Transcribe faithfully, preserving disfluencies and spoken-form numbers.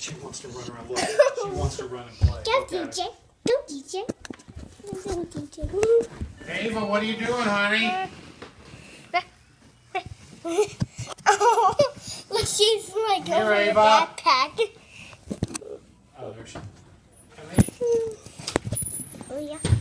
She wants to run around. Look, she wants to run and play. Go, teacher. Go, teacher. Go, teacher. Ava, what are you doing, honey? Oh, look, she's like Here, over the Ava. backpack. Oh, there she is. Come here. Oh, yeah.